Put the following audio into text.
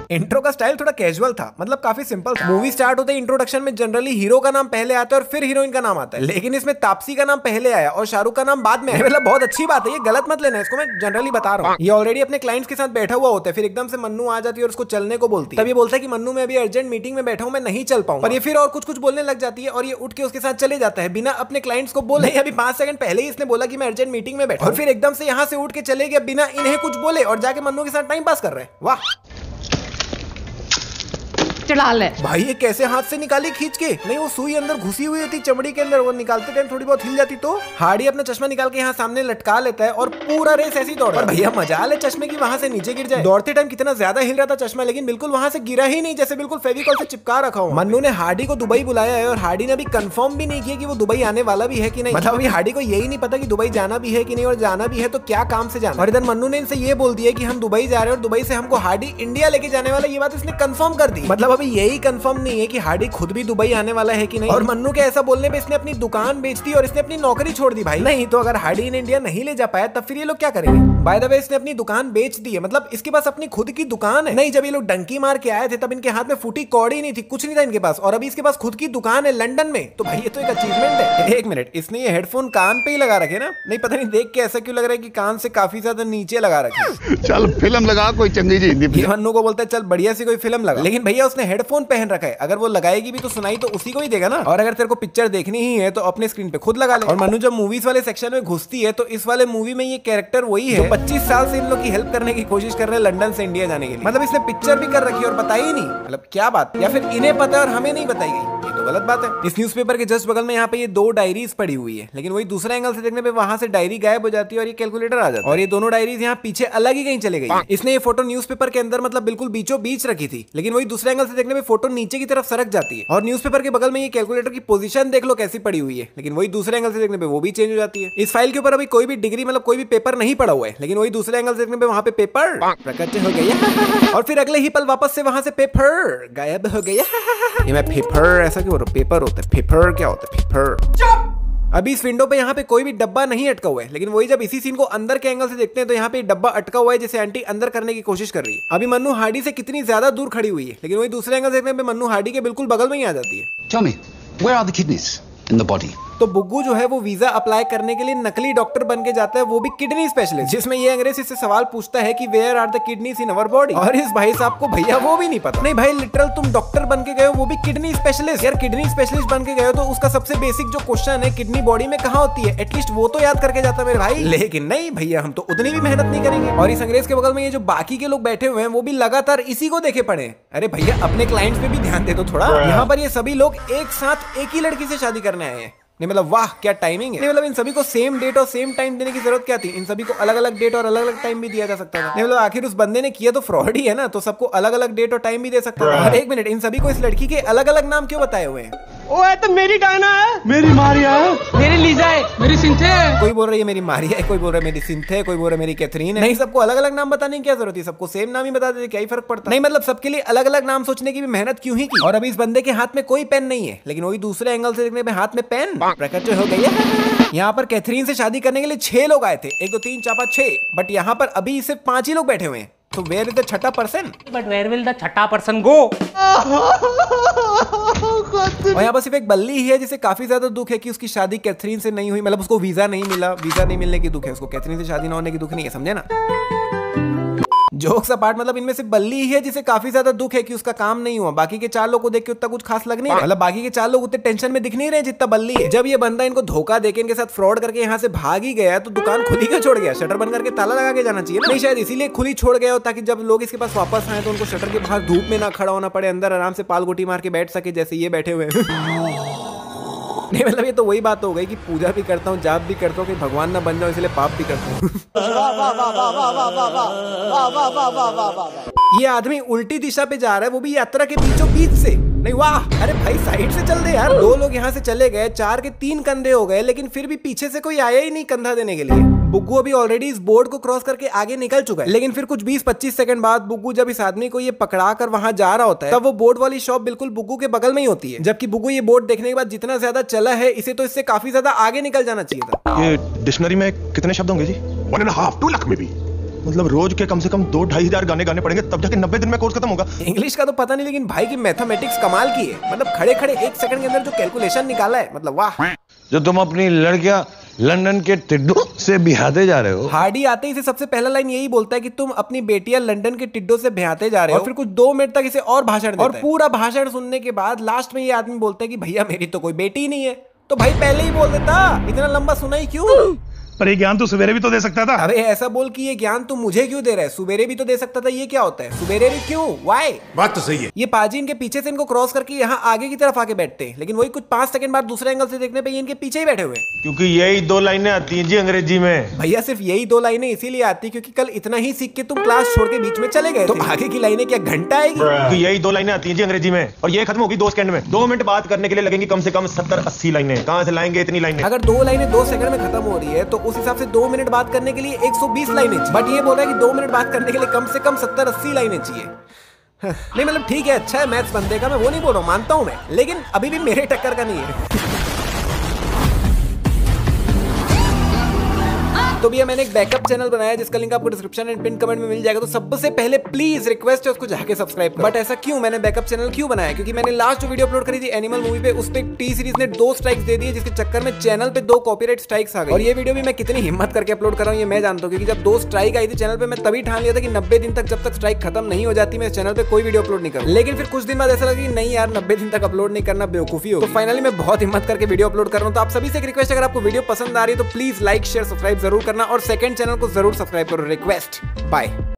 Intro का style थोड़ा casual था, मतलब काफी सिंपल था। मूवी स्टार्ट होते ही इंट्रोडक्शन में जनरली हीरो का नाम पहले आता है और फिर हीरोइन का नाम आता है, लेकिन इसमें तापसी का नाम पहले आया और शाहरुख का नाम बाद में। मतलब बहुत अच्छी बात है, ये गलत मत लेना, इसको मैं जनरली बता रहा हूँ। ये ऑलरेडी अपने क्लाइंट्स के साथ बैठा हुआ होता है, फिर एकदम से मन्नू आ जाती है और उसको चलने को बोलती है। तब ये बोलता है कि मन्नू मैं अभी अर्जेंट मीटिंग में बैठा हूँ, मैं नहीं चल पाऊँ। और ये फिर और कुछ बोलने लग जाती है और ये उठ के उसके साथ चले जाता है बिना अपने क्लाइंट्स को बोले। अभी 5 सेकंड पहले ही इसने बोला कि मैं अर्जेंट मीटिंग में बैठा, और फिर एकदम से यहाँ से उठ के चले गया बिना इन्हें कुछ बोले और जाके मन्नू के साथ टाइम पास कर रहे हैं। वाह चढ़ा ले भाई, ये कैसे हाथ से निकाली खींच के? नहीं, वो सुई अंदर घुसी हुई थी चमड़ी के अंदर, वो निकालते टाइम थोड़ी बहुत हिल जाती तो। हार्डी अपना चश्मा निकाल के यहाँ सामने लटका लेता है और पूरा रेस ऐसी दौड़। और भैया मजाल है चश्मे की वहां से नीचे गिर जाए। दौड़ते टाइम कितना ज्यादा हिल रहा था चश्मा, लेकिन बिल्कुल वहां से गिरा ही नहीं, जैसे बिल्कुल फेविकॉल से चिपका रखा हो। मन्नू ने हार्डी को दुबई बुलाया है और हार्डी ने अभी कंफर्म भी नहीं किया कि वो दुबई आने वाला भी है कि नहीं। मतलब अभी हार्डी को यही नहीं पता कि दुबई जाना भी है कि नहीं, और जाना भी है तो क्या काम से जाना। और इधर मन्नू ने इनसे ये बोल दिया कि हम दुबई जा रहे हैं और दुबई से हमको हार्डी इंडिया लेके जाने वाला, ये बात इसने कंफर्म कर दी। मतलब अभी यही कंफर्म नहीं है कि हार्डी खुद भी दुबई आने वाला है कि नहीं। और मन्नू के ऐसा बोलने पे इसने अपनी दुकान बेच दी और इसने अपनी नौकरी छोड़ दी। भाई नहीं तो अगर हार्डी इन इंडिया नहीं ले जा पाया तब फिर ये लोग क्या करेंगे? बाय द वे इसने अपनी दुकान बेच दी है, मतलब इसके पास अपनी खुद की दुकान है। नहीं, जब ये लोग डंकी मार के आए थे तब इनके हाथ में फूटी कौड़ी नहीं थी, कुछ नहीं था इनके पास, और अभी इसके पास खुद की दुकान है लंदन में। तो भाई ये तो एक अचीवमेंट है। एक मिनट, इसने ये हेडफोन कान पे ही लगा रखे ना? नहीं पता नहीं देख के ऐसा क्यों लग रहा है कि कान से काफी ज्यादा नीचे लगा रखे। चल फिल्म लगा कोई चंगी जी हिंदी। मन्नू को बोलता है चल बढ़िया सी कोई फिल्म लगा, लेकिन भैया उसने हेडफोन पहन रखा है, अगर वो लगाएगी भी तो सुनाई तो उसी को ही देगा ना। और अगर तेरे को पिक्चर देखनी ही है तो अपने स्क्रीन पे खुद लगा ले। और मन्नू जब मूवीज वाले सेक्शन में घुसती है तो इस वाले मूवी में ये कैरेक्टर वही है जो 25 साल से इन लोग की हेल्प करने की कोशिश कर रहे हैं लंदन से इंडिया जाने के लिए। मतलब इसने पिक्चर भी कर रखी है और बताई ही नहीं। मतलब क्या बात, या फिर इन्हें पता है और हमें नहीं बताई गई, ये तो गलत बात है। इस न्यूज़पेपर के जस्ट बगल में यहाँ पे ये 2 डायरीज पड़ी हुई है, लेकिन वही दूसरे एंगल से देखने पे वहां से डायरी गायब हो जाती है और ये कैलकुलेटर आ जाता है, और ये दोनों डायरीज यहाँ पीछे अलग ही कहीं चले गई। इसने ये फोटो न्यूज़पेपर के अंदर मतलब बिल्कुल बीचों बीच रखी थी, लेकिन वही दूसरे एंगल से देखने पे फोटो नीचे की तरफ सरक जाती है, और न्यूज़पेपर के बगल में ये कैलकुलेटर की पोजीशन देख लो कैसी पड़ी हुई है, लेकिन वही दूसरे एंगल से देखने पे वो भी चेंज हो जाती है। इस फाइल के ऊपर अभी कोई भी डिग्री मतलब कोई भी पेपर नहीं पड़ा हुआ है, लेकिन वही दूसरे एंगल से देखने पे वहां पे पेपर प्रकट हो गया और फिर अगले ही पल वापस से वहां से पेपर गायब हो गया। ये मैं पेपर ऐसा क्यों बोल रहा हूं? पेपर होता है, पेपर क्या होता है? पेपर। अभी इस विंडो पे यहाँ पे कोई भी डब्बा नहीं अटका हुआ है, लेकिन वही जब इसी सीन को अंदर के एंगल से देखते हैं तो यहाँ पे डब्बा अटका हुआ है, जैसे आंटी अंदर करने की कोशिश कर रही है। अभी मन्नू हार्डी से कितनी ज्यादा दूर खड़ी हुई है, लेकिन वही दूसरे एंगल से देखने पे मन्नू हार्डी के बिल्कुल बगल में ही आ जाती है। Tell me, where are the kidneys in the body? तो बुग्गू जो है वो वीजा अप्लाई करने के लिए नकली डॉक्टर बन के जाता है, वो भी किडनी स्पेशलिस्ट, जिसमें ये अंग्रेज इससे सवाल पूछता है कि where are the kidneys in our body, और इस भाई साहब को भैया वो भी नहीं पता। नहीं भाई, लिटरल तुम डॉक्टर बन के गए हो, वो भी किडनी स्पेशलिस्ट। यार किडनी स्पेशलिस्ट बन के गए हो तो उसका सबसे बेसिक जो क्वेश्चन है किडनी बॉडी में कहाँ होती है, एटलीस्ट वो तो याद करके जाता मेरे भाई। लेकिन नहीं भैया, हम तो उतनी भी मेहनत नहीं करेंगे। और इस अंग्रेज के बगल में ये जो बाकी के लोग बैठे हुए हैं वो भी लगातार इसी को देखे पड़े। अरे भैया अपने क्लाइंट्स पे भी ध्यान दे दो थोड़ा। यहाँ पर ये सभी लोग एक साथ एक ही लड़की से शादी करने आए हैं। नहीं मतलब वाह क्या टाइमिंग है। नहीं मतलब इन सभी को सेम डेट और सेम टाइम देने की जरूरत क्या थी? इन सभी को अलग अलग डेट और अलग अलग टाइम भी दिया जा सकता था। नहीं मतलब आखिर उस बंदे ने किया तो फ्रॉड ही है ना, तो सबको अलग अलग डेट और टाइम भी दे सकता था। और एक मिनट, इन सभी को इस लड़की के अलग अलग नाम क्यों बताए हुए हैं? ओए तो मेरी डायना है, मेरी मारिया है, मेरी लीजा है, मेरी सिंथे है। कोई बोल रहा है मेरी मारिया है, कोई बोल रहा है मेरी सिंथे है, कोई बोल रहा है मेरी कैथरीन है। नहीं सबको अलग अलग नाम बताने की क्या जरूरत है? सबको सेम नाम ही बता देते, क्या ही फर्क पड़ता? नहीं मतलब सबके लिए अलग अलग नाम सोचने की भी मेहनत क्यों ही की? और अभी इस बंदे के हाथ में कोई पेन नहीं है, लेकिन वही दूसरे एंगल से देखने पे हाथ में पेन प्रकट हो गई है। यहाँ पर कैथरीन से शादी करने के लिए 6 लोग आए थे, 1 2 3 4 5 6, बट यहाँ पर अभी सिर्फ 5 ही लोग बैठे हुए हैं। तो वेयर इज द छठा person? But where will the छठा पर्सन गो? और यहाँ पर सिर्फ एक बल्ली ही है जिसे काफी ज्यादा दुख है कि उसकी शादी कैथरीन से नहीं हुई, मतलब उसको वीजा नहीं मिला। वीजा नहीं मिलने की दुख है उसको, कैथरीन से शादी ना होने की दुख नहीं है, समझे ना? जोक्स अपार्ट, मतलब इनमें से बल्ली ही है जिसे काफी ज्यादा दुख है कि उसका काम नहीं हुआ। बाकी के 4 लोग को देख के उतना कुछ खास लग नहीं रहा, मतलब बाकी के 4 लोग उतने टेंशन में दिख नहीं रहे जितना बल्ली है। जब ये बंदा इनको धोखा देके इनके साथ फ्रॉड करके यहाँ से भाग ही गया तो दुकान खुद ही क्यों छोड़ गया? शटर बंद करके ताला लगा के जाना चाहिए ना? नहीं शायद इसीलिए खुली छोड़ गया हो ताकि जब लोग इसके पास वापस आए तो उनको शटर के बाहर धूप में ना खड़ा होना पड़े, अंदर आराम से पाल गोटी मार के बैठ सके जैसे ये बैठे हुए नहीं मतलब ये तो वही बात हो गई कि पूजा भी करता हूँ, जाप भी करता हूँ कि भगवान ना बन जाओ, इसलिए पाप भी करता हूँ। ये आदमी उल्टी दिशा पे जा रहा है, वो भी यात्रा के बीचों बीच से। नहीं वाह, अरे भाई साइड से चल दे यार। 2 लोग यहाँ से चले गए, 4 के 3 कंधे हो गए, लेकिन फिर भी पीछे से कोई आया ही नहीं कंधा देने के लिए। बुग्गू अभी ऑलरेडी इस बोर्ड को क्रॉस करके आगे निकल चुका है, लेकिन फिर कुछ 20-25 सेकंड बाद बुग्गू जब इस आदमी को ये पकड़ा कर वहां जा रहा होता है तब वो बोर्ड वाली शॉप बिल्कुल बुग्गू के बगल में ही होती है। जबकि बुग्गू ये बोर्ड देखने के बाद जितना ज्यादा चला है इसे तो इससे काफी ज्यादा आगे निकल जाना चाहिए था। ये डिक्शनरी में कितने शब्द होंगे जी? 1.5 2 लाख में भी। मतलब रोज के कम से कम 2-2.5 हजार गाने गाने पड़ेंगे तब जाके 90 दिन में कोर्स खत्म होगा। इंग्लिश का तो पता नहीं, लेकिन भाई की मैथमेटिक्स कमाल की है। मतलब खड़े खड़े 1 सेकंड के अंदर जो कैलकुलेशन निकाला है, मतलब वाह। जो तुम अपनी लड़कियां लंदन के टिड्डों से बिहाते जा रहे हो। हार्डी आते ही इसे सबसे पहला लाइन यही बोलता है कि तुम अपनी बेटियां लंदन के टिड्डों से बिहाते जा रहे हो, और फिर कुछ 2 मिनट तक इसे और भाषण देता है। और पूरा भाषण सुनने के बाद लास्ट में ये आदमी बोलता है कि भैया मेरी तो कोई बेटी ही नहीं है। तो भाई पहले ही बोल देता, इतना लंबा सुना ही क्यों? पर ये ज्ञान तो सवेरे भी तो दे सकता था। अबे ऐसा बोल कि ये ज्ञान तू मुझे क्यों दे रहा है, सुबेरे भी तो दे सकता था। ये क्या होता है सुबेरे भी क्यों, वाई? बात तो सही है। ये पाजी इनके पीछे से इनको क्रॉस करके यहाँ आगे की तरफ आके बैठते हैं, लेकिन वही कुछ 5 सेकंड बाद दूसरे एंगल से देखने पे ये इनके पीछे ही बैठे हुए हैं। क्योंकि यही 2 लाइनें आती हैं जी अंग्रेजी में। भैया सिर्फ यही 2 लाइनें इसीलिए आती क्योंकि कल इतना ही सीख के तुम क्लास छोड़ के बीच में चले गए, तो आगे की लाइनें क्या घंटा आएगी? क्योंकि यही 2 लाइनें आती हैं जी अंग्रेजी में, और ये खत्म होगी 2 सेकंड में। 2 मिनट बात करने के लिए लगेंगी कम से कम 70-80 लाइनें। कहाँ से लाएंगे इतनी लाइनें? अगर 2 लाइनें 2 सेकंड में खत्म हो रही है तो उस हिसाब से 2 मिनट बात करने के लिए 120 लाइनें चाहिए। बट ये बोल रहा है कि 2 मिनट बात करने के लिए कम से कम 70-80 लाइनें चाहिए। नहीं मतलब ठीक है, अच्छा है मैथ्स बंदे का, मैं वो नहीं बोल रहा हूँ, मानता हूँ मैं, लेकिन अभी भी मेरे टक्कर का नहीं है। तो भैया मैंने एक बैकअप चैनल बनाया जिसका लिंक आपको डिस्क्रिप्शन एंड पिन कमेंट में मिल जाएगा। तो सबसे पहले प्लीज रिक्वेस्ट है उसको जाके सब्सक्राइब करो। बट ऐसा क्यों, मैंने बैकअप चैनल क्यों बनाया? क्योंकि मैंने लास्ट जो वीडियो अपलोड करी थी एनिमल मूवी पे, उस पे टी सीरीज ने 2 स्ट्राइक्स दे दिए, जिसके चक्कर में चैनल पे 2 कॉपीराइट स्ट्राइक्स आ गई। और ये वीडियो भी मैं कितनी हिम्मत करके अपलोड कर रहा हूँ ये मैं जानता हूँ, क्योंकि जब 2 स्ट्राइक आई थी चैनल पे मैं तभी ठान लिया था कि 90 दिन तक जब तक स्ट्राइक खत्म नहीं हो जाती मैं इस चैनल पे कोई वीडियो अपलोड नहीं करूँ। लेकिन फिर कुछ दिन बाद ऐसा लगा कि नहीं यार 90 दिन तक अपलोड नहीं करना बेवकूफी हो। तो फाइनली मैं बहुत हिम्मत करके वीडियो अपलोड कर रहा हूँ। तो आप सभी से एक रिक्वेस्ट, अगर आपको वीडियो पसंद आ रही है तो प्लीज लाइक शेयर सब्सक्राइब जरूर करना, और सेकंड चैनल को जरूर सब्सक्राइब करो, रिक्वेस्ट। बाय।